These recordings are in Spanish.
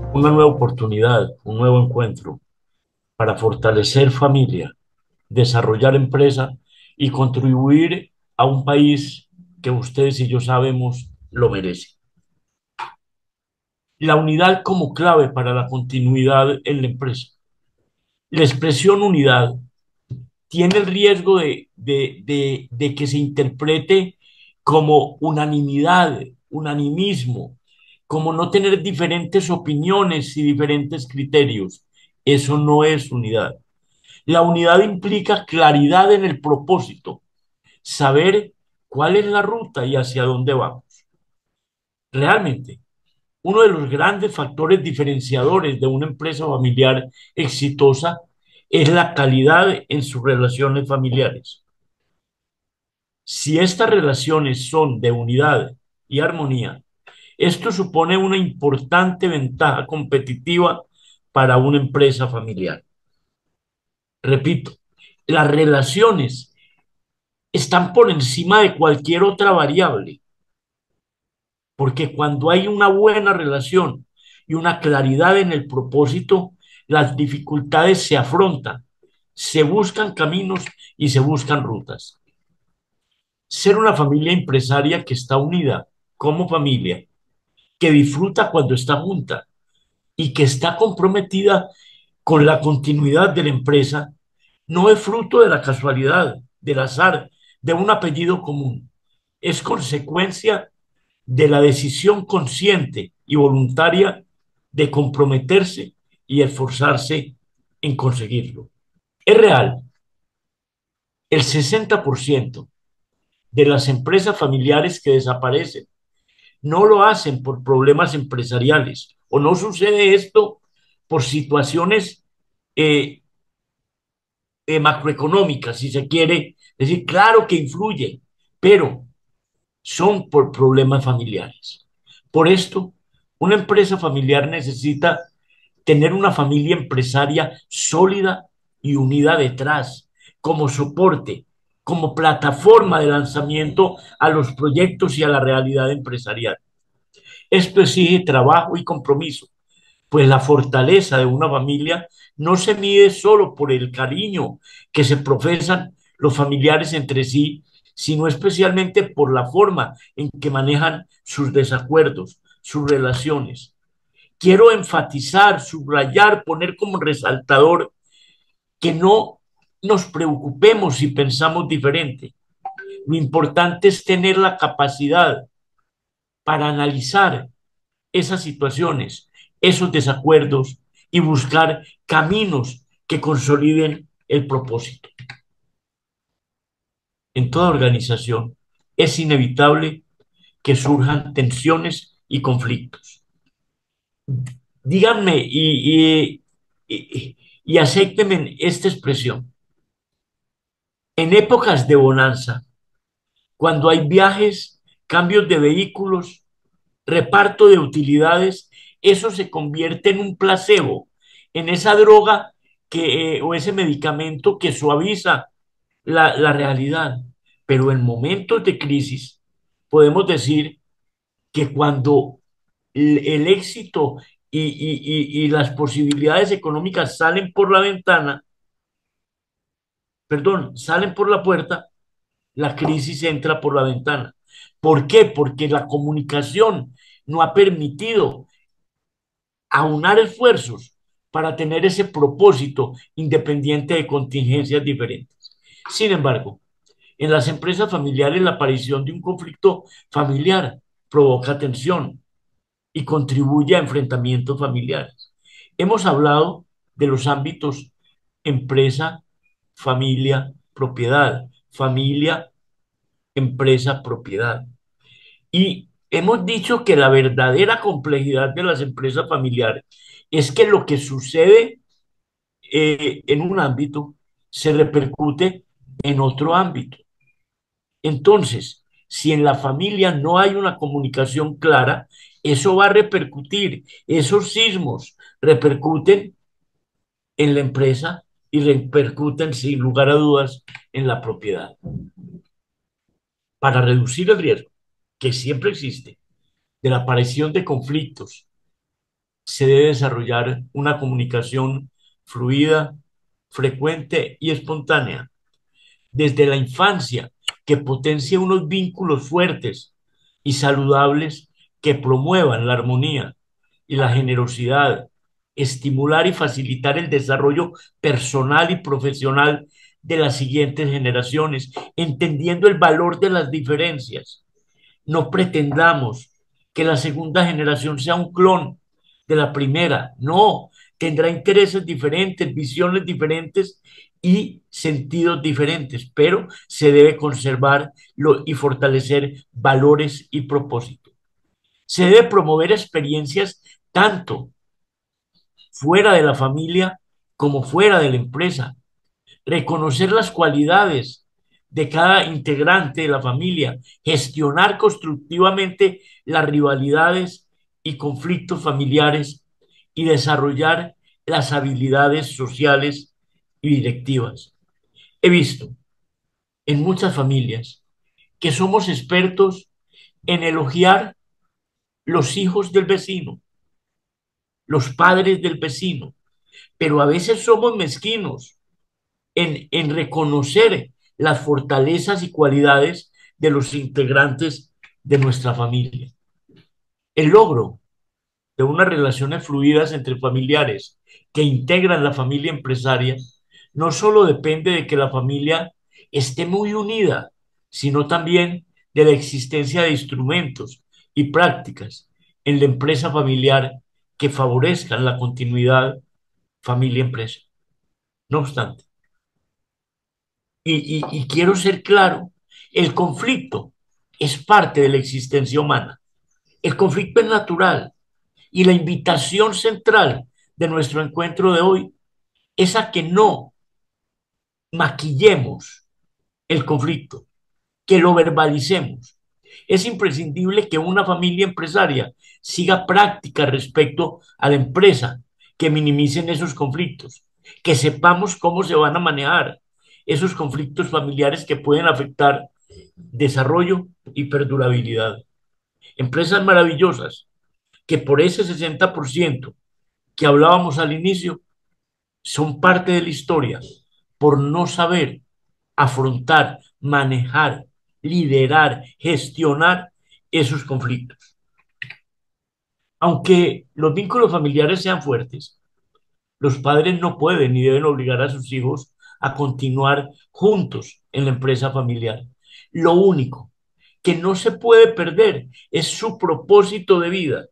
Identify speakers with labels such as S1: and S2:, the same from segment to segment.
S1: una nueva oportunidad, un nuevo encuentro para fortalecer familia, desarrollar empresa y contribuir a un país que ustedes y yo sabemos lo merece. La unidad como clave para la continuidad en la empresa. La expresión unidad tiene el riesgo de que se interprete como unanimidad, unanimismo, como no tener diferentes opiniones y diferentes criterios. Eso no es unidad. La unidad implica claridad en el propósito, saber cuál es la ruta y hacia dónde vamos. Realmente, uno de los grandes factores diferenciadores de una empresa familiar exitosa es la calidad en sus relaciones familiares. Si estas relaciones son de unidad y armonía, esto supone una importante ventaja competitiva para una empresa familiar. Repito, las relaciones están por encima de cualquier otra variable, porque cuando hay una buena relación y una claridad en el propósito, las dificultades se afrontan, se buscan caminos y se buscan rutas. Ser una familia empresaria que está unida como familia, que disfruta cuando está junta y que está comprometida con la continuidad de la empresa, no es fruto de la casualidad, del azar, de un apellido común. Es consecuencia de la decisión consciente y voluntaria de comprometerse y esforzarse en conseguirlo. Es real, el 60% de las empresas familiares que desaparecen no lo hacen por problemas empresariales o no sucede esto por situaciones eh, macroeconómicas, si se quiere decir, claro que influye, pero son por problemas familiares. Por esto, una empresa familiar necesita tener una familia empresaria sólida y unida detrás, como soporte, como plataforma de lanzamiento a los proyectos y a la realidad empresarial. Esto exige trabajo y compromiso, pues la fortaleza de una familia no se mide solo por el cariño que se profesan los familiares entre sí, sino especialmente por la forma en que manejan sus desacuerdos, sus relaciones. Quiero enfatizar, subrayar, poner como resaltador que no nos preocupemos si pensamos diferente. Lo importante es tener la capacidad para analizar esas situaciones, esos desacuerdos y buscar caminos que consoliden el propósito. En toda organización es inevitable que surjan tensiones y conflictos. Díganme y acéptenme esta expresión. En épocas de bonanza, cuando hay viajes, cambios de vehículos, reparto de utilidades, eso se convierte en un placebo, en esa droga o ese medicamento que suaviza la realidad. Pero en momentos de crisis, podemos decir que cuando el éxito y las posibilidades económicas salen por la ventana, perdón, salen por la puerta, la crisis entra por la ventana. ¿Por qué? Porque la comunicación no ha permitido aunar esfuerzos para tener ese propósito independiente de contingencias diferentes. Sin embargo, en las empresas familiares la aparición de un conflicto familiar provoca tensión y contribuye a enfrentamientos familiares. Hemos hablado de los ámbitos empresa, familia, propiedad, familia, empresa, propiedad. Y hemos dicho que la verdadera complejidad de las empresas familiares es que lo que sucede en un ámbito se repercute en otro ámbito. Entonces, si en la familia no hay una comunicación clara, eso va a repercutir, esos sismos repercuten en la empresa y repercuten sin lugar a dudas en la propiedad. Para reducir el riesgo, que siempre existe, de la aparición de conflictos se debe desarrollar una comunicación fluida, frecuente y espontánea desde la infancia, que potencie unos vínculos fuertes y saludables que promuevan la armonía y la generosidad, estimular y facilitar el desarrollo personal y profesional de las siguientes generaciones, entendiendo el valor de las diferencias. No pretendamos que la segunda generación sea un clon de la primera. No, tendrá intereses diferentes, visiones diferentes y sentidos diferentes, pero se debe conservar y fortalecer valores y propósitos. Se debe promover experiencias tanto fuera de la familia como fuera de la empresa, reconocer las cualidades de cada integrante de la familia, gestionar constructivamente las rivalidades y conflictos familiares y desarrollar las habilidades sociales y directivas. He visto en muchas familias que somos expertos en elogiar los hijos del vecino, los padres del vecino, pero a veces somos mezquinos en reconocer las fortalezas y cualidades de los integrantes de nuestra familia. El logro de unas relaciones fluidas entre familiares que integran la familia empresaria no solo depende de que la familia esté muy unida, sino también de la existencia de instrumentos y prácticas en la empresa familiar que favorezcan la continuidad familia-empresa. No obstante, y quiero ser claro, el conflicto es parte de la existencia humana. El conflicto es natural y la invitación central de nuestro encuentro de hoy es a que no maquillemos el conflicto, que lo verbalicemos. Es imprescindible que una familia empresaria siga prácticas respecto a la empresa que minimicen esos conflictos, que sepamos cómo se van a manejar esos conflictos familiares que pueden afectar desarrollo y perdurabilidad. Empresas maravillosas que por ese 60% que hablábamos al inicio son parte de la historia por no saber afrontar, manejar, liderar, gestionar esos conflictos. Aunque los vínculos familiares sean fuertes, los padres no pueden ni deben obligar a sus hijos a continuar juntos en la empresa familiar. Lo único que no se puede perder es su propósito de vida.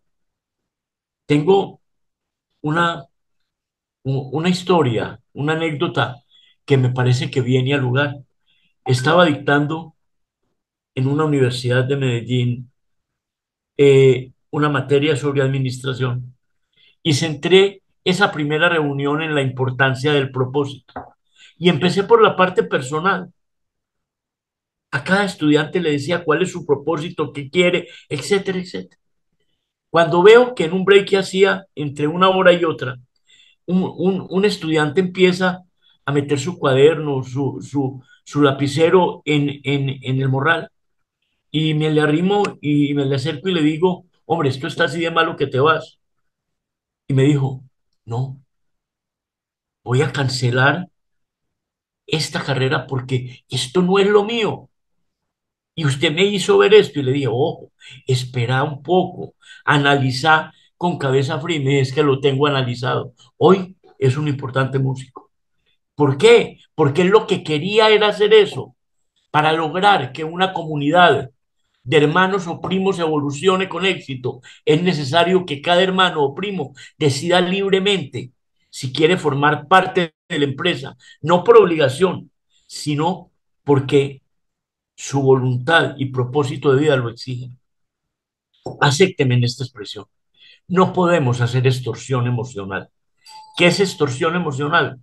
S1: Tengo una, una historia, una anécdota que me parece que viene al lugar. Estaba dictando en una universidad de Medellín una materia sobre administración y centré esa primera reunión en la importancia del propósito. Y empecé por la parte personal. A cada estudiante le decía cuál es su propósito, qué quiere, etcétera, etcétera. Cuando veo que en un break que hacía entre una hora y otra, un estudiante empieza a meter su cuaderno, su lapicero en el morral, y me le arrimo y me le acerco y le digo, hombre, esto está así de malo que te vas. Y me dijo, no, voy a cancelar esta carrera porque esto no es lo mío. Y usted me hizo ver esto y le dije, ojo, espera un poco, analiza con cabeza fría. Y me dice, es que lo tengo analizado. Hoy es un importante músico. ¿Por qué? Porque él lo que quería era hacer eso para lograr que una comunidad de hermanos o primos evolucione con éxito. Es necesario que cada hermano o primo decida libremente si quiere formar parte de la empresa, no por obligación, sino porque su voluntad y propósito de vida lo exigen. Acépteme en esta expresión. No podemos hacer extorsión emocional. ¿Qué es extorsión emocional?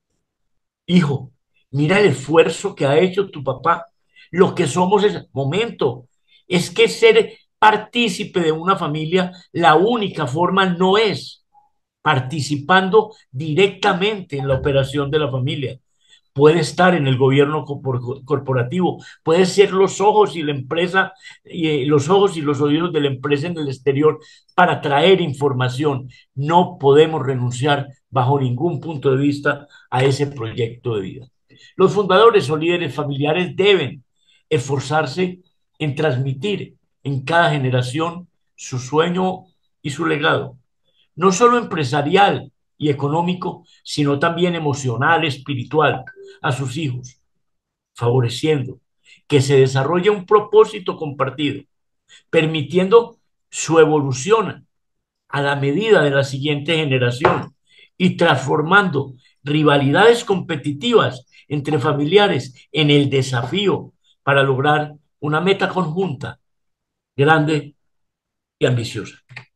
S1: Hijo, mira el esfuerzo que ha hecho tu papá. Lo que somos es, momento, es que ser partícipe de una familia, la única forma no es participando directamente en la operación de la familia. puede estar en el gobierno corporativo, puede ser los ojos y la empresa, los ojos y los oídos de la empresa en el exterior para traer información. No podemos renunciar bajo ningún punto de vista a ese proyecto de vida. Los fundadores o líderes familiares deben esforzarse en transmitir en cada generación su sueño y su legado, no solo empresarial y económico, sino también emocional, espiritual, a sus hijos, favoreciendo que se desarrolle un propósito compartido, permitiendo su evolución a la medida de la siguiente generación y transformando rivalidades competitivas entre familiares en el desafío para lograr una meta conjunta, grande y ambiciosa.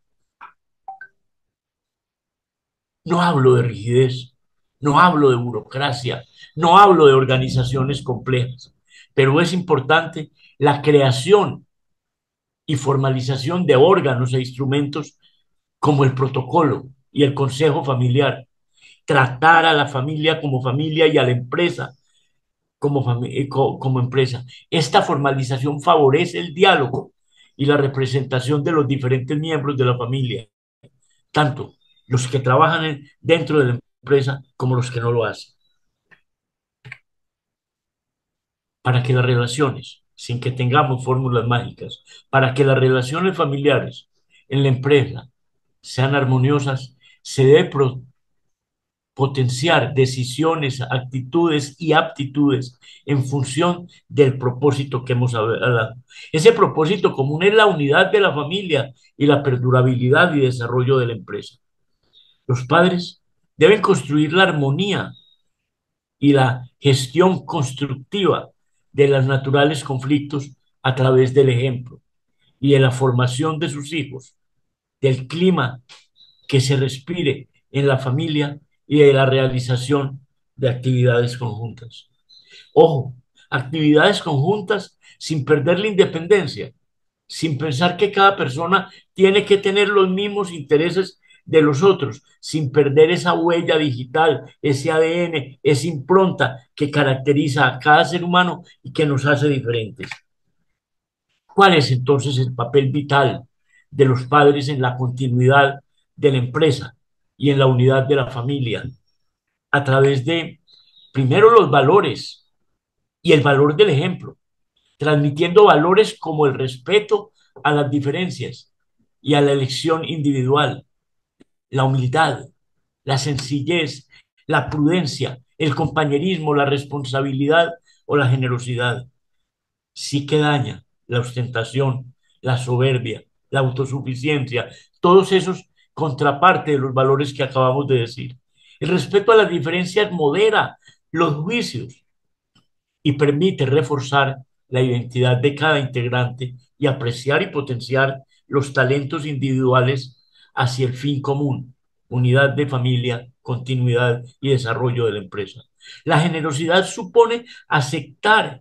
S1: No hablo de rigidez, no hablo de burocracia, no hablo de organizaciones complejas, pero es importante la creación y formalización de órganos e instrumentos como el protocolo y el consejo familiar, tratar a la familia y a la empresa como empresa. Esta formalización favorece el diálogo y la representación de los diferentes miembros de la familia, tanto los que trabajan dentro de la empresa como los que no lo hacen, para que las relaciones, sin que tengamos fórmulas mágicas, para que las relaciones familiares en la empresa sean armoniosas, se debe potenciar decisiones, actitudes y aptitudes en función del propósito que hemos hablado. Ese propósito común es la unidad de la familia y la perdurabilidad y desarrollo de la empresa. Los padres deben construir la armonía y la gestión constructiva de los naturales conflictos a través del ejemplo y de la formación de sus hijos, del clima que se respire en la familia y de la realización de actividades conjuntas. Ojo, actividades conjuntas sin perder la independencia, sin pensar que cada persona tiene que tener los mismos intereses de los otros, sin perder esa huella digital, ese ADN, esa impronta que caracteriza a cada ser humano y que nos hace diferentes. ¿Cuál es entonces el papel vital de los padres en la continuidad de la empresa y en la unidad de la familia? A través de, primero, los valores y el valor del ejemplo, transmitiendo valores como el respeto a las diferencias y a la elección individual, la humildad, la sencillez, la prudencia, el compañerismo, la responsabilidad o la generosidad. Sí que daña la ostentación, la soberbia, la autosuficiencia, todos esos contraparte de los valores que acabamos de decir. El respeto a las diferencias modera los juicios y permite reforzar la identidad de cada integrante y apreciar y potenciar los talentos individuales hacia el fin común, unidad de familia, continuidad y desarrollo de la empresa. La generosidad supone aceptar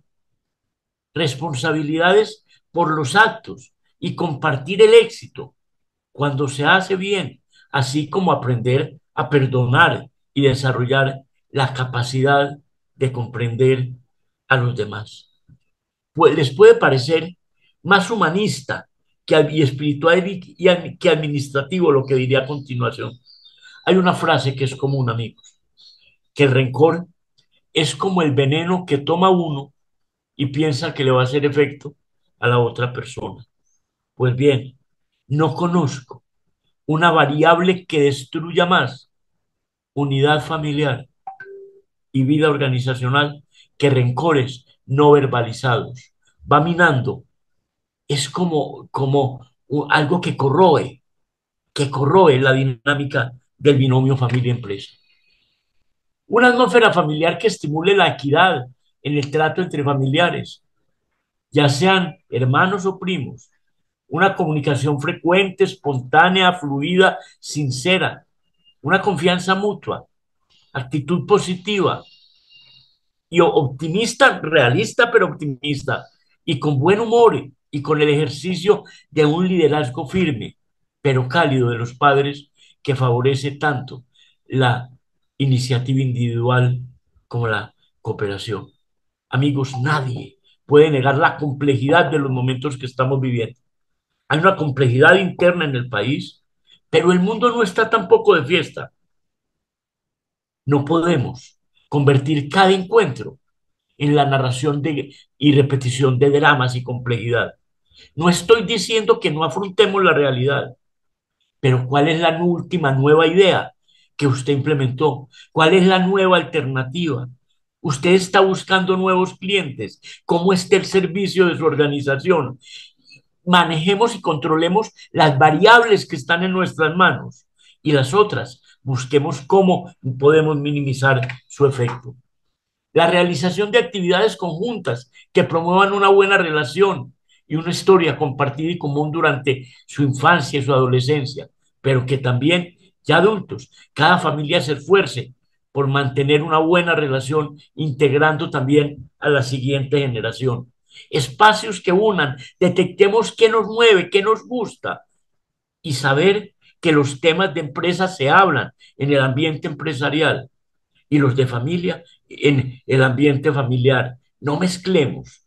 S1: responsabilidades por los actos y compartir el éxito cuando se hace bien, así como aprender a perdonar y desarrollar la capacidad de comprender a los demás. Pues les puede parecer más humanista y espiritual que administrativo lo que diré a continuación. Hay una frase que es común, amigos, que el rencor es como el veneno que toma uno y piensa que le va a hacer efecto a la otra persona. Pues bien, no conozco una variable que destruya más unidad familiar y vida organizacional que rencores no verbalizados. Va minando, es algo que corroe la dinámica del binomio familia-empresa. Una atmósfera familiar que estimule la equidad en el trato entre familiares, ya sean hermanos o primos, una comunicación frecuente, espontánea, fluida, sincera, una confianza mutua, actitud positiva y optimista, realista pero optimista, y con buen humor y con el ejercicio de un liderazgo firme pero cálido de los padres que favorece tanto la iniciativa individual como la cooperación. Amigos, nadie puede negar la complejidad de los momentos que estamos viviendo. Hay una complejidad interna en el país, pero el mundo no está tampoco de fiesta. No podemos convertir cada encuentro en la narración y repetición de dramas y complejidad. No estoy diciendo que no afrontemos la realidad, pero ¿cuál es la última nueva idea que usted implementó? ¿Cuál es la nueva alternativa? Usted está buscando nuevos clientes. ¿Cómo está el servicio de su organización? Manejemos y controlemos las variables que están en nuestras manos y las otras, busquemos cómo podemos minimizar su efecto. La realización de actividades conjuntas que promuevan una buena relación y una historia compartida y común durante su infancia y su adolescencia, pero que también, ya adultos, cada familia se esfuerce por mantener una buena relación, integrando también a la siguiente generación. Espacios que unan, detectemos qué nos mueve, qué nos gusta y saber que los temas de empresa se hablan en el ambiente empresarial y los de familia en el ambiente familiar. No mezclemos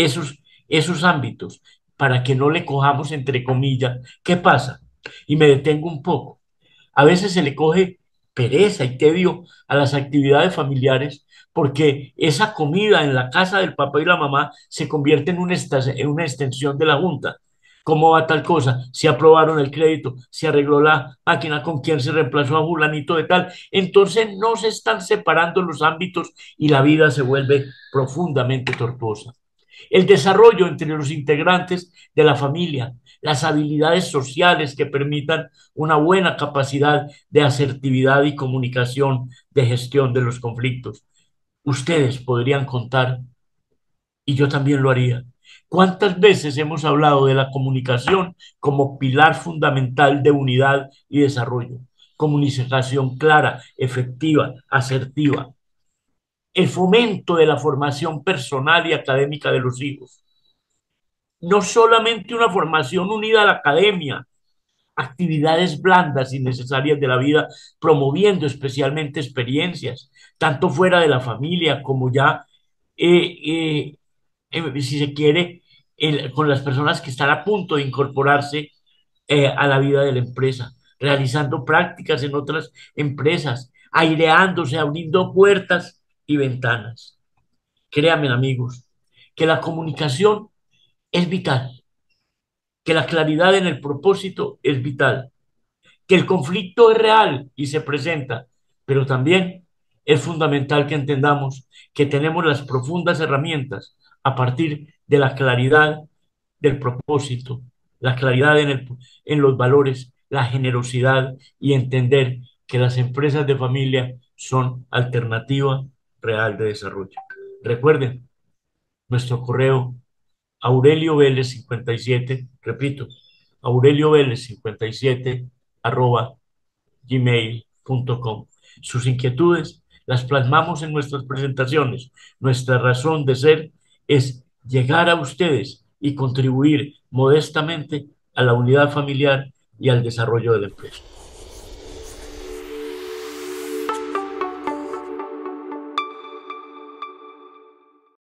S1: esos ámbitos para que no le cojamos entre comillas. ¿Qué pasa? Y me detengo un poco. A veces se le coge pereza y tedio a las actividades familiares porque esa comida en la casa del papá y la mamá se convierte en una extensión de la junta. ¿Cómo va tal cosa? Si aprobaron el crédito, si arregló la máquina, con quién se reemplazó a fulanito de tal. Entonces no se están separando los ámbitos y la vida se vuelve profundamente tortuosa. El desarrollo entre los integrantes de la familia, las habilidades sociales que permitan una buena capacidad de asertividad y comunicación, de gestión de los conflictos. Ustedes podrían contar, y yo también lo haría. ¿Cuántas veces hemos hablado de la comunicación como pilar fundamental de unidad y desarrollo? Comunicación clara, efectiva, asertiva. El fomento de la formación personal y académica de los hijos. No solamente una formación unida a la academia, actividades blandas y necesarias de la vida, promoviendo especialmente experiencias, tanto fuera de la familia como ya, eh, si se quiere, con las personas que están a punto de incorporarse a la vida de la empresa, realizando prácticas en otras empresas, aireándose, abriendo puertas y ventanas. Créanme, amigos, que la comunicación es vital, que la claridad en el propósito es vital, que el conflicto es real y se presenta, pero también es fundamental que entendamos que tenemos las profundas herramientas a partir de la claridad del propósito, la claridad en los valores, la generosidad y entender que las empresas de familia son alternativa real de desarrollo. Recuerden, nuestro correo Aurelio Vélez 57, repito, Aurelio Vélez 57 arroba gmail.com. Sus inquietudes las plasmamos en nuestras presentaciones. Nuestra razón de ser es llegar a ustedes y contribuir modestamente a la unidad familiar y al desarrollo de la empresa.